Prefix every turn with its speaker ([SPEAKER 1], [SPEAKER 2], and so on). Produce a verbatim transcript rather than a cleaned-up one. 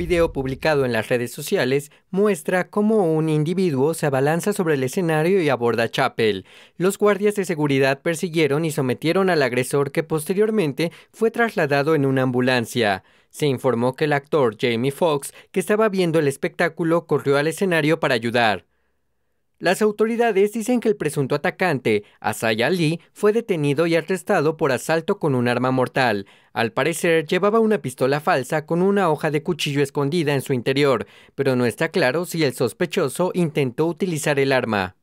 [SPEAKER 1] video publicado en las redes sociales muestra cómo un individuo se abalanza sobre el escenario y aborda a Chappell. Los guardias de seguridad persiguieron y sometieron al agresor, que posteriormente fue trasladado en una ambulancia. Se informó que el actor Jamie Foxx, que estaba viendo el espectáculo, corrió al escenario para ayudar. Las autoridades dicen que el presunto atacante, Asaya Lee, fue detenido y arrestado por asalto con un arma mortal. Al parecer, llevaba una pistola falsa con una hoja de cuchillo escondida en su interior, pero no está claro si el sospechoso intentó utilizar el arma.